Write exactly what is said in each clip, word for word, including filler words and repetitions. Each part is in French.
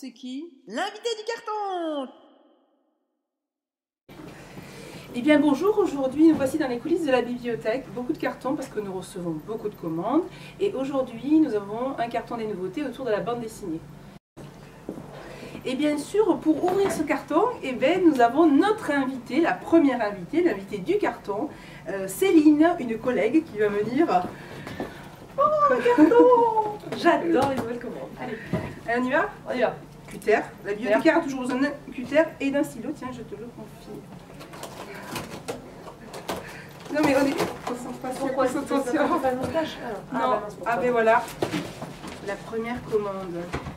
c'est qui? L'invité du carton! Eh bien bonjour, aujourd'hui nous voici dans les coulisses de la bibliothèque, beaucoup de cartons parce que nous recevons beaucoup de commandes et aujourd'hui nous avons un carton des nouveautés autour de la bande dessinée. Et bien sûr, pour ouvrir ce carton, eh bien, nous avons notre invitée, la première invitée, l'invitée du carton, euh, Céline, une collègue qui va venir. Oh, le carton! J'adore les nouvelles commandes. Allez, Allez on y va? On y va. Cutter. La bibliothécaire a toujours besoin d'un cutter et d'un stylo. Tiens, je te le confie. Non mais on est... Concentration, Pourquoi concentration. pas le montage? Ah, Non, bah, ah ben voilà. La première commande.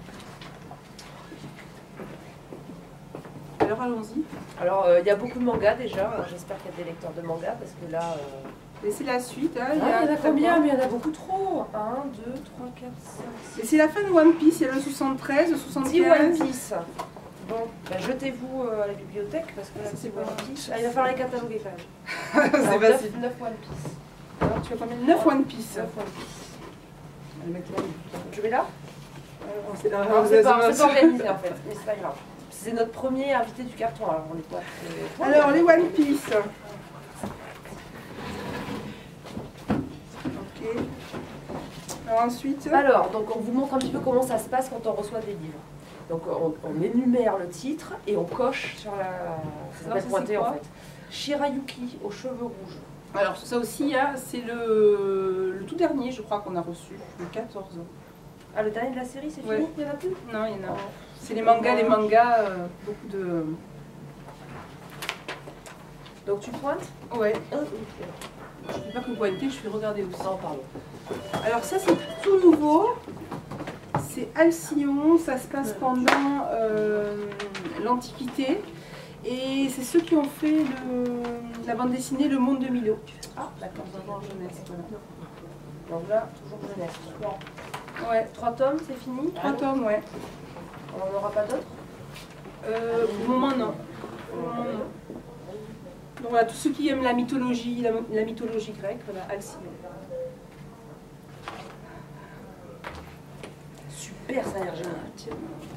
Alors allons-y. Alors il euh, y a beaucoup de mangas déjà, j'espère qu'il y a des lecteurs de mangas parce que là... Euh... Laissez la suite. Hein, Ah, il y, y en a combien? Mais il y en a beaucoup trop. un, deux, trois, quatre, cinq... Et c'est la fin de One Piece, il y a le soixante-treize, le soixante-quinze. dix One Piece. Bon, bah, jetez-vous euh, à la bibliothèque parce que là c'est One Piece. Ah, il va falloir les cataloguer quand même. C'est facile. neuf One Piece. Alors tu as combien? neuf One Piece. neuf One Piece. Le mec là, je vais là? euh, C'est pas, pas organisé en fait, mais c'est pas grave. C'est notre premier invité du carton, alors on est pas... Très... Alors les One Piece. Ok. Alors ensuite... Alors, donc on vous montre un petit peu comment ça se passe quand on reçoit des livres. Donc on, on énumère le titre et on coche sur la... Ça va pointer en fait. Shirayuki aux cheveux rouges. Alors ça aussi, hein, c'est le, le tout dernier je crois qu'on a reçu, le quatorze. Ah, le dernier de la série, c'est fini? Ouais. Il n'y en a plus? Non, il y en a. C'est les mangas, les mangas, euh, beaucoup de... Donc tu pointes? Ouais. Oh, je ne dis pas que vous pointez, je vais regarder aussi. Non, pardon. Alors ça c'est tout nouveau. C'est Alcyon, ça se passe pendant euh, l'Antiquité. Et c'est ceux qui ont fait le, la bande dessinée Le Monde de Milo. Ah, d'accord. D'abord jeunesse, voilà. Donc là, toujours jeunesse. Bon. Ouais. Trois tomes, c'est fini? Trois tomes, ouais. On n'en aura pas d'autres? euh, Au moment, non. Au moment, non. Donc voilà, tous ceux qui aiment la mythologie, la, la mythologie grecque, voilà, Alcyon. Super, ça a l'air génial. Tiens.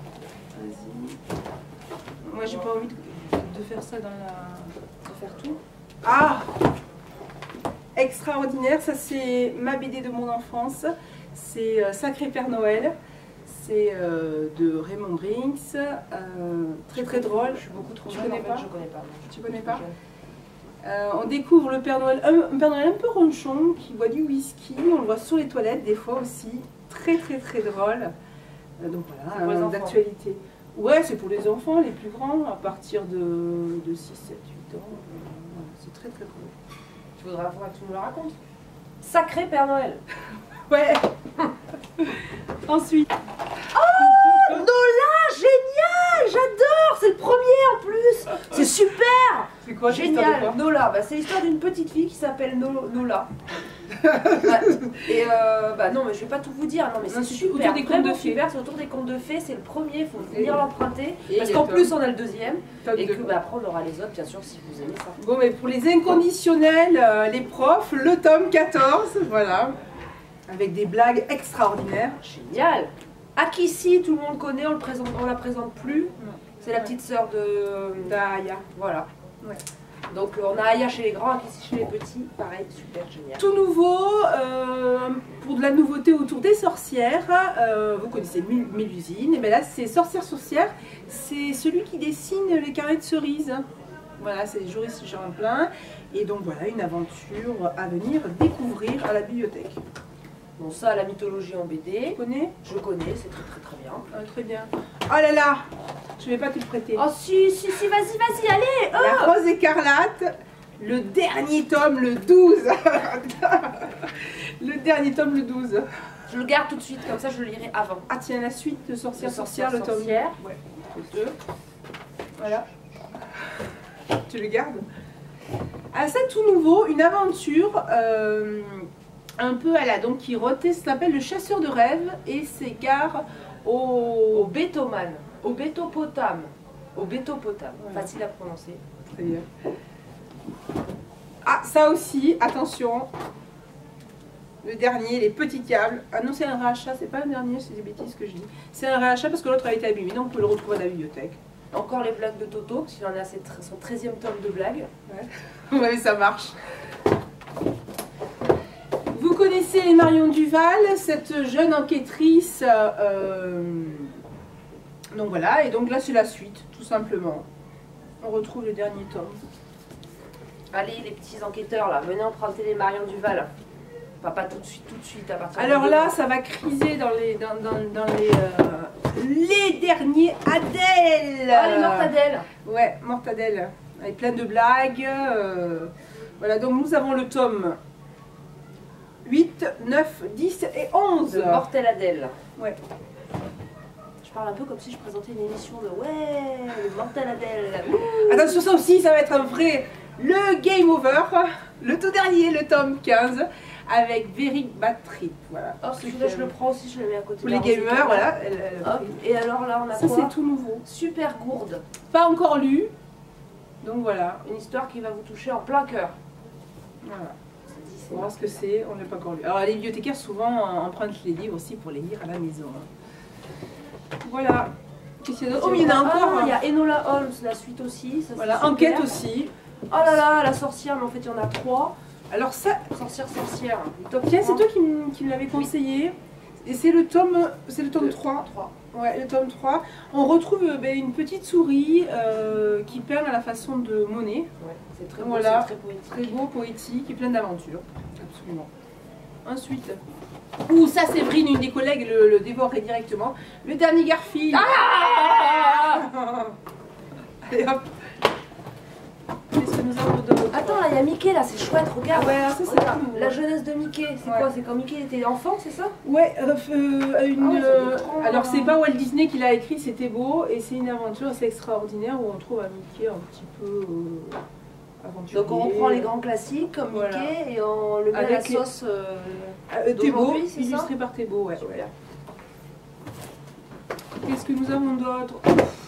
Vas-y. Moi, j'ai pas envie de, de faire ça dans la... de faire tout. Ah! Extraordinaire, ça c'est ma B D de mon enfance. C'est euh, Sacré Père Noël. C'est euh, de Raymond Brinks. Euh, très très drôle. Je suis beaucoup trop Tu jeune, connais en fait, pas? Je connais pas. Tu connais pas? Euh, on découvre le Père Noël, un, un Père Noël un peu ronchon qui boit du whisky. On le voit sur les toilettes des fois aussi. Très très très drôle. Euh, donc voilà, euh, d'actualité. Ouais, c'est pour les enfants, les plus grands, à partir de, de six, sept, huit ans. Euh, c'est très très drôle. Tu voudrais avoir que tu me le racontes? Sacré Père Noël. Ouais. Ensuite. Oh, Nola, génial, j'adore, c'est le premier en plus. C'est super. C'est quoi? Génial, Nola. Bah, c'est l'histoire d'une petite fille qui s'appelle no Nola. Bah, et euh, bah non, mais je vais pas tout vous dire. Non, mais c'est super. Autour des contes de fées. C'est autour des contes de fées. C'est le premier. Il faut venir l'emprunter et parce qu'en plus on a le deuxième et de... que bah, après on aura les autres, bien sûr, si vous aimez ça. Bon, mais pour les inconditionnels, euh, les profs, le tome quatorze, voilà, avec des blagues extraordinaires. Génial. Akissi, tout le monde connaît. On le présente, on la présente plus. C'est la petite sœur de d'Aya. Voilà. Ouais. Donc on a Aya chez les grands, Akissi chez les petits, pareil, super génial. Tout nouveau, euh, pour de la nouveauté autour des sorcières, euh, vous connaissez Mélusine, et bien là c'est Sorcière Sorcière, c'est celui qui dessine les carrés de cerises. Voilà, c'est Joris Champlain, et donc voilà une aventure à venir découvrir à la bibliothèque. Bon, ça, la mythologie en B D. Tu connais? Je connais, c'est très très très bien. Ah, très bien. Oh là là, je vais pas te le prêter. Oh si, si, si, vas-y, vas-y, allez oh. La Rose Écarlate, le dernier tome, le douze. Le dernier tome, le douze. Je le garde tout de suite, comme ça je le lirai avant. Ah tiens, la suite de Sorcière Sorcière, le tome. Sorcière. Ouais, le deux. Voilà. Tu le gardes? Ah, c'est tout nouveau, une aventure euh, un peu à la Don Quirotte, ça s'appelle Le Chasseur de rêves et s'égare au... au Bétoman, au Bétopotame, au Bétopotame, voilà. Facile à prononcer. Très bien. Ah, ça aussi, attention, Le dernier, les petits diables. Ah non, c'est un réachat, c'est pas un dernier, c'est des bêtises que je dis. C'est un réachat parce que l'autre a été abîmé, donc on peut le retrouver à la bibliothèque. Encore les blagues de Toto, parce qu'il en a son treizième tome de blagues. Ouais, ouais, ça marche. Vous connaissez Marion Duval, cette jeune enquêtrice. Euh, donc voilà, et donc là c'est la suite, tout simplement. On retrouve le dernier tome. Allez, les petits enquêteurs, là, venez emprunter les Marion Duval. Enfin, pas tout de suite, tout de suite, à partir de Alors là, ça va criser dans les, dans, dans, dans les, euh, les derniers Adèle. Ah, les mortadelles. Ouais, mortadelle, avec plein de blagues. Euh, voilà, donc nous avons le tome huit, neuf, dix et onze. De Mortel Adèle. Ouais. Je parle un peu comme si je présentais une émission de ouais, le Mortel Adèle. Attention, ça aussi, ça va être un vrai. Le Game Over, le tout dernier, le tome quinze, avec Very Bad Trip. Voilà. Oh, celui-là, je le prends aussi, je le mets à côté. Pour les gamers, voilà. Elle, elle Hop. Et alors là, on a ça, quoi? c'est tout nouveau. Super Gourde. Pas encore lu. Donc voilà. Une histoire qui va vous toucher en plein cœur. Voilà. On va voir ce que c'est, on n'a pas encore lu. Alors les bibliothécaires souvent empruntent les livres aussi pour les lire à la maison. Voilà. Qu'est-ce qu'il y a d'autre? Oh, il y en a encore. Ah, il y a Enola Holmes, la suite aussi. Ça, voilà, enquête aussi. Oh là là, la sorcière, mais en fait il y en a trois. Alors ça, sorcière, sorcière. Tiens, c'est toi qui, qui me l'avais conseillé. Et c'est le tome, c'est le tome trois. trois. Ouais, le tome trois. On retrouve euh, ben, une petite souris euh, qui peint à la façon de Monet. Ouais, c'est très beau, voilà, très poétique. Très beau, poétique et plein d'aventures. Absolument. Ensuite, ouh, ça Séverine, une des collègues, le, le dévorerait directement. Le dernier Garfield. Ah Allez hop. Qu'est-ce que nous avons d'autre? Attends, là il y a Mickey, là c'est chouette, regarde. Ah ouais, ça c'est regarde, cool. La jeunesse de Mickey, c'est ouais. quoi? C'est quand Mickey était enfant, c'est ça? Ouais, euh, euh, une, ah ouais, euh, trop, alors hein. c'est pas Walt Disney qui l'a écrit, c'était beau, et c'est une aventure assez extraordinaire où on trouve un Mickey un petit peu euh, aventurier. Donc on reprend les grands classiques comme voilà. Mickey et on le met avec à la les... sauce euh, euh, Thébault, c'est ça? illustré par Thébault, ouais. Super. Qu'est-ce que nous avons d'autre?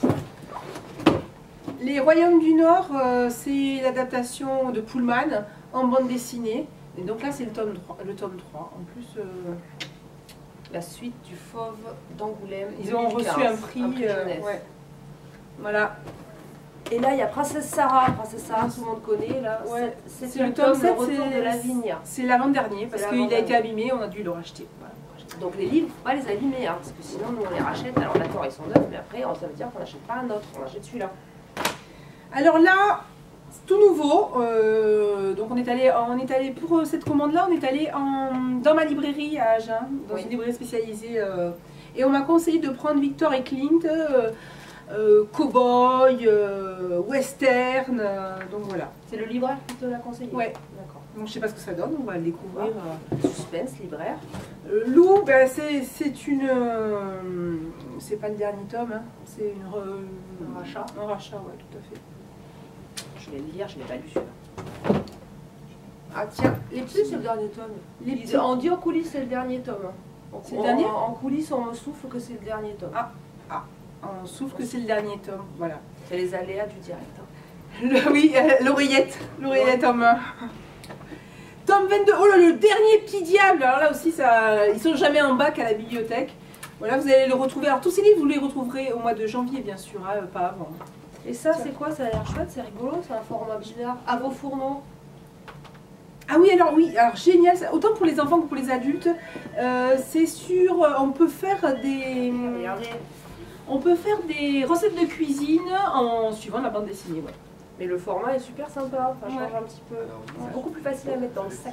Les Royaumes du Nord, euh, c'est l'adaptation de Pullman en bande dessinée. Et donc là, c'est le tome trois. Le tome trois. En plus, euh, la suite du Fauve d'Angoulême. Ils ont reçu un prix. Un prix euh, ouais. Voilà. Et là, il y a Princesse Sarah. Princesse Sarah, tout le monde connaît. Là, ouais. c'est le tome sept, le retour de Lavigne. C'est l'avant-dernier parce qu'il a été abîmé, on a dû le racheter. Voilà. Donc les livres, faut pas les abîmer, hein, parce que sinon nous on les rachète. Alors d'accord, ils sont neufs, mais après ça veut dire qu'on n'achète pas un autre, on achète celui-là. Alors là, tout nouveau. Euh, donc on est allé, on est allé pour cette commande-là, on est allé en, dans ma librairie à Agen, dans oui. une librairie spécialisée, euh, et on m'a conseillé de prendre Victor et Clint, euh, euh, cowboy, euh, western. Euh, donc voilà. C'est le libraire qui te l'a conseillé. Ouais. D'accord. Donc je sais pas ce que ça donne, on va le découvrir. Ah. Suspense, libraire. Euh, Lou, ben, c'est une, euh, c'est pas le dernier tome, hein, c'est une un rachat. Un rachat, ouais, tout à fait. Je vais le lire, je l'ai pas lu celui-là. Ah tiens, les petits, c'est le dernier tome. Les petits. On dit en coulisses, c'est le dernier tome. C'est le dernier. En, en coulisses, on me souffle que c'est le dernier tome. Ah, ah. On souffle que c'est le dernier tome, voilà. C'est les aléas du direct. Hein. Le, oui, euh, l'oreillette, l'oreillette en main. Tome vingt-deux, oh là, le dernier petit diable. Alors là aussi, ça, ils sont jamais en bac à la bibliothèque. Voilà, vous allez le retrouver. Alors tous ces livres, vous les retrouverez au mois de janvier, bien sûr, hein, pas avant. Et ça, c'est quoi? Ça a l'air chouette, c'est rigolo, c'est un format bizarre. À vos fourneaux. Ah oui, alors oui, alors génial, autant pour les enfants que pour les adultes. Euh, c'est sûr, on peut faire des... Regardez. On peut faire des recettes de cuisine en suivant la bande dessinée, ouais. Mais le format est super sympa, ça change ouais. un petit peu. C'est beaucoup plus facile à mettre dans le sac.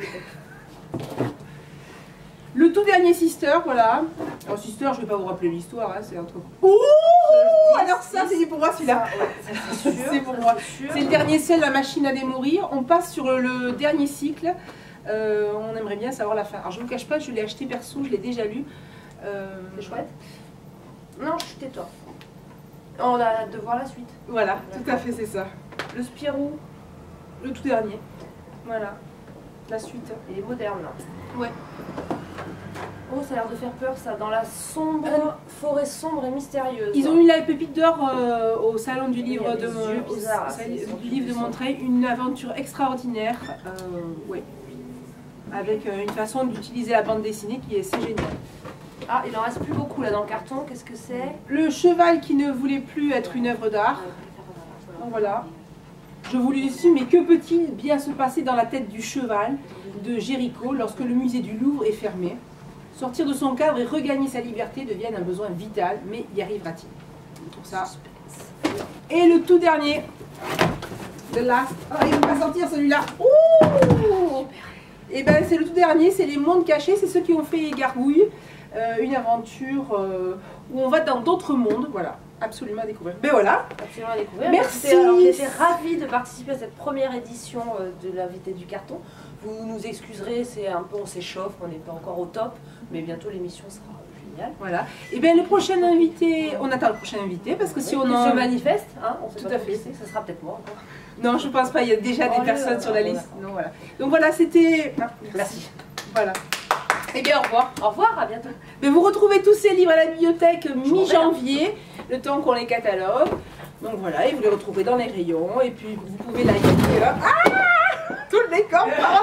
Le tout dernier Sister, voilà. Alors Sister, je ne vais pas vous rappeler l'histoire, hein, c'est entre... Ouh, alors ça, c'est pour moi celui-là. Ouais, c'est pour moi. C'est le dernier seul, la machine à démourir. On passe sur le dernier cycle. Euh, on aimerait bien savoir la fin. Alors je ne vous cache pas, je l'ai acheté perso, je l'ai déjà lu. Euh... C'est chouette. Non, je tais-toi. On a hâte de voir la suite. Voilà, tout à fait, c'est ça. Le Spirou. Le tout dernier. Voilà. La suite. Il est moderne là. Ouais. Oh, ça a l'air de faire peur ça, dans la sombre euh, forêt sombre et mystérieuse. Ils ont eu la pépite d'or euh, au salon du livre de, au, bizarres, au, du livre de Montreuil, une aventure extraordinaire. Euh, ouais. avec euh, une façon d'utiliser la bande dessinée qui est assez géniale. Ah, il en reste plus beaucoup là dans le carton, qu'est-ce que c'est? Le cheval qui ne voulait plus être une œuvre d'art. Donc voilà. Je vous l'ai su, mais que peut-il bien se passer dans la tête du cheval de Géricault lorsque le musée du Louvre est fermé? Sortir de son cadre et regagner sa liberté devient un besoin vital, mais y arrivera-t-il? Pour ça. Et le tout dernier, the last. Ah, il ne va pas sortir celui-là. Ouh! Et ben c'est le tout dernier, c'est les mondes cachés, c'est ceux qui ont fait Gargouille, euh, une aventure euh, où on va dans d'autres mondes, voilà. Absolument à découvrir. Ben voilà. Absolument à découvrir. Merci. J'étais ravie de participer à cette première édition de l'invité du carton. Vous nous excuserez, c'est un peu, on s'échauffe, on n'est pas encore au top, mais bientôt l'émission sera géniale. Voilà. Et bien le prochain invité, on attend le prochain invité parce que si oui, on il en se manifeste, hein, on sait tout pas à fait. Ça sera peut-être moi encore. Non, je pense pas. Il y a déjà Oh, des personnes le... sur la oh, liste. Donc voilà. Donc voilà, c'était. Ah, merci. Merci. Voilà. Et bien au revoir. Au revoir, à bientôt. Mais vous retrouvez tous ces livres à la bibliothèque mi-janvier, le temps qu'on les catalogue. Donc voilà, et vous les retrouvez dans les rayons. Et puis vous pouvez liker. Ah, tout le décor.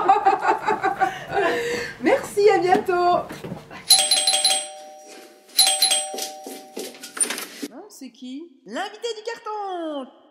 Merci, à bientôt. Non, c'est qui? L'invité du carton.